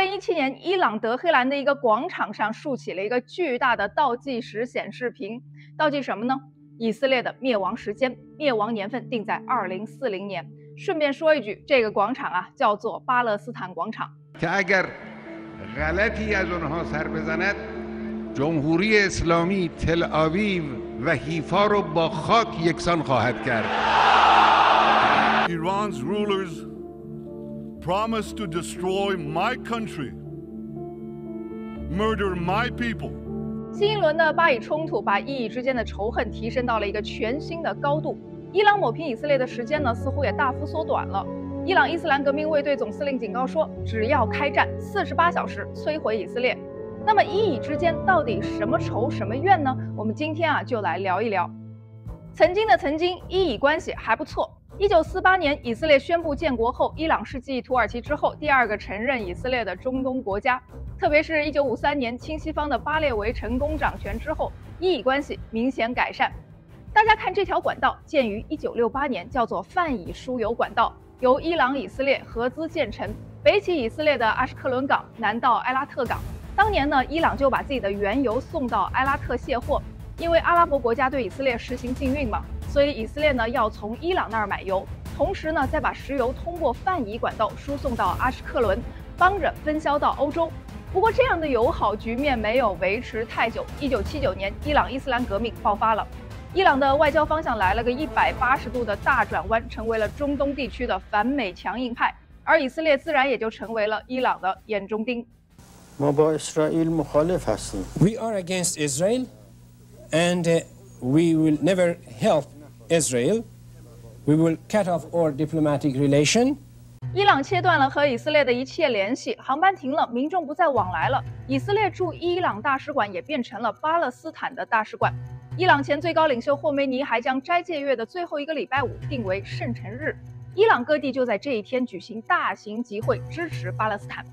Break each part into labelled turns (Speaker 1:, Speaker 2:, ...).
Speaker 1: 2017年，伊朗德黑兰的一个广场上竖起了一个巨大的倒计时显示屏，倒计什么呢？以色列的灭亡时间，灭亡年份定在2040年。顺便说一句，这个广场啊叫做巴勒斯坦广场。
Speaker 2: جمهوری اسلامی تل آویو و حیفا رو با خاک یکسان خواهد کرد.
Speaker 3: Iran's rulers promised to destroy my country, murder my people.
Speaker 1: 新一轮的巴以冲突把伊以之间的仇恨提升到了一个全新的高度。伊朗抹平以色列的时间呢，似乎也大幅缩短了。伊朗伊斯兰革命卫队总司令警告说，只要开战48小时摧毁以色列。那么伊以之间到底什么仇什么怨呢？我们今天就来聊一聊。曾经的曾经，伊以关系还不错。1948年以色列宣布建国后，伊朗是继土耳其之后第2个承认以色列的中东国家。特别是1953年亲西方的巴列维成功掌权之后，伊以关系明显改善。大家看这条管道，建于1968年，叫做泛以输油管道，由伊朗、以色列合资建成，北起以色列的阿什克伦港，南到埃拉特港。当年呢，伊朗就把自己的原油送到埃拉特卸货，因为阿拉伯国家对以色列实行禁运嘛，所以以色列呢要从伊朗那儿买油，同时呢再把石油通过泛以管道输送到阿什克伦，帮着分销到欧洲。不过这样的友好局面没有维持太久。1979年，伊朗伊斯兰革命爆发了，伊朗的外交方向来了个180度的大转弯，成为了中东地区的反美强硬派，而以色列自然也就成为了伊朗的眼中钉。
Speaker 4: We are against Israel, and we will never help Israel. We will cut off all diplomatic relation.
Speaker 1: 伊朗切断了和以色列的一切联系，航班停了，民众不再往来了。以色列驻伊朗大使馆也变成了巴勒斯坦的大使馆。伊朗前最高领袖霍梅尼还将斋戒月的最后一个礼拜五定为圣城日。伊朗各地就在这一天举行大型集会，支持巴勒斯坦。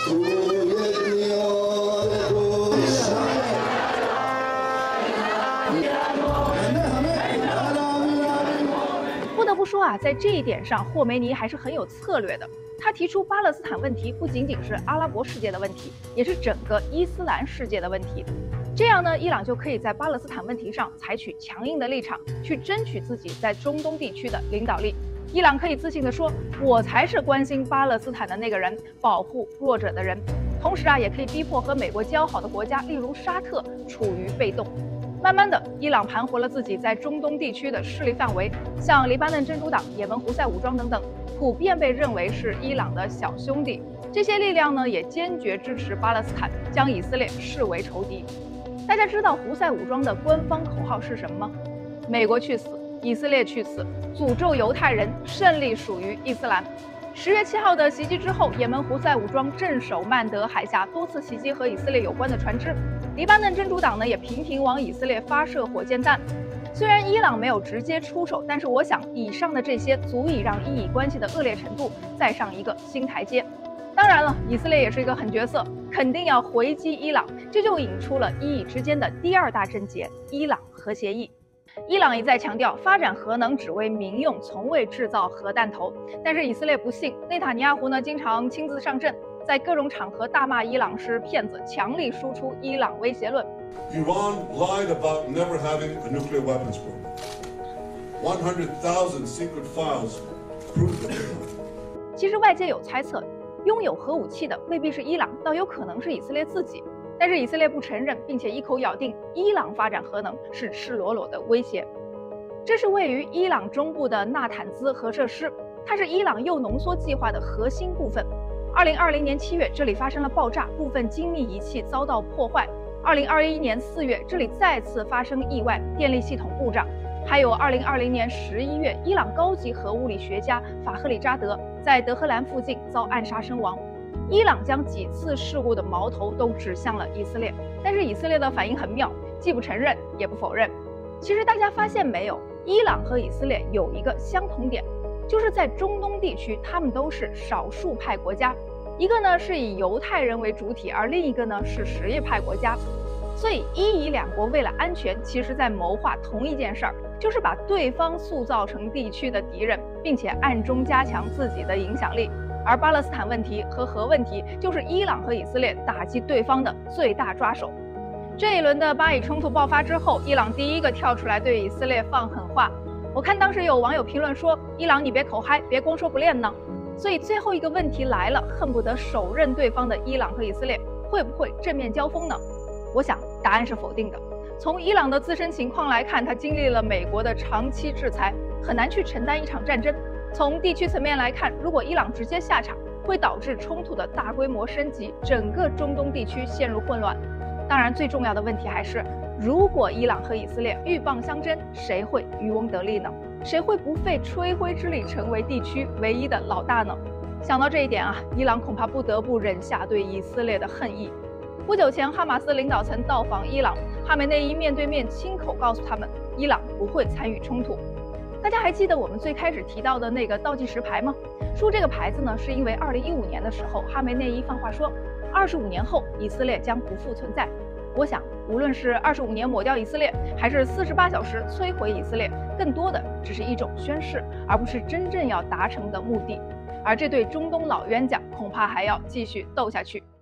Speaker 1: 不得不说啊，在这一点上，霍梅尼还是很有策略的。他提出巴勒斯坦问题不仅仅是阿拉伯世界的问题，也是整个伊斯兰世界的问题。这样呢，伊朗就可以在巴勒斯坦问题上采取强硬的立场，去争取自己在中东地区的领导力。伊朗可以自信地说，我才是关心巴勒斯坦的那个人，保护弱者的人。同时啊，也可以逼迫和美国交好的国家，例如沙特，处于被动。慢慢的，伊朗盘活了自己在中东地区的势力范围，像黎巴嫩真主党、也门胡塞武装等等，普遍被认为是伊朗的小兄弟。这些力量呢，也坚决支持巴勒斯坦，将以色列视为仇敌。大家知道胡塞武装的官方口号是什么吗？美国去死，以色列去死，诅咒犹太人，胜利属于伊斯兰。10月7号的袭击之后，也门胡塞武装镇守曼德海峡，多次袭击和以色列有关的船只。黎巴嫩真主党呢也频频往以色列发射火箭弹。虽然伊朗没有直接出手，但是我想以上的这些足以让伊以关系的恶劣程度再上一个新台阶。当然了，以色列也是一个狠角色，肯定要回击伊朗，这就引出了伊以之间的第2大症结——伊朗核协议。伊朗一再强调，发展核能只为民用，从未制造核弹头。但是以色列不信，内塔尼亚胡呢经常亲自上阵，在各种场合大骂伊朗是骗子，强力输出伊朗威胁论。
Speaker 5: Iran lied about never having a nuclear weapons program. 100,000 secret files prove that they lied.
Speaker 1: 其实外界有猜测，拥有核武器的未必是伊朗，倒有可能是以色列自己。但是以色列不承认，并且一口咬定伊朗发展核能是赤裸裸的威胁。这是位于伊朗中部的纳坦兹核设施，它是伊朗铀浓缩计划的核心部分。2020年7月，这里发生了爆炸，部分精密仪器遭到破坏。2021年4月，这里再次发生意外，电力系统故障。还有2020年11月，伊朗高级核物理学家法赫里扎德在德黑兰附近遭暗杀身亡。伊朗将几次事故的矛头都指向了以色列，但是以色列的反应很妙，既不承认也不否认。其实大家发现没有，伊朗和以色列有一个相同点，就是在中东地区，他们都是少数派国家，一个呢是以犹太人为主体，而另一个呢是什叶派国家。所以伊以两国为了安全，其实在谋划同一件事儿，就是把对方塑造成地区的敌人，并且暗中加强自己的影响力。 而巴勒斯坦问题和核问题就是伊朗和以色列打击对方的最大抓手。这一轮的巴以冲突爆发之后，伊朗第一个跳出来对以色列放狠话。我看当时有网友评论说：“伊朗你别口嗨，别光说不练呢。”所以最后一个问题来了，恨不得手刃对方的伊朗和以色列会不会正面交锋呢？我想答案是否定的。从伊朗的自身情况来看，他经历了美国的长期制裁，很难去承担一场战争。从地区层面来看，如果伊朗直接下场，会导致冲突的大规模升级，整个中东地区陷入混乱。当然，最重要的问题还是，如果伊朗和以色列鹬蚌相争，谁会渔翁得利呢？谁会不费吹灰之力成为地区唯一的老大呢？想到这一点啊，伊朗恐怕不得不忍下对以色列的恨意。不久前，哈马斯领导层到访伊朗，哈梅内伊面对面亲口告诉他们，伊朗不会参与冲突。大家还记得我们最开始提到的那个倒计时牌吗？竖这个牌子呢，是因为2015年的时候，哈梅内伊放话说，25年后以色列将不复存在。我想，无论是25年抹掉以色列，还是48小时摧毁以色列，更多的只是一种宣示，而不是真正要达成的目的。而这对中东老冤家，恐怕还要继续斗下去。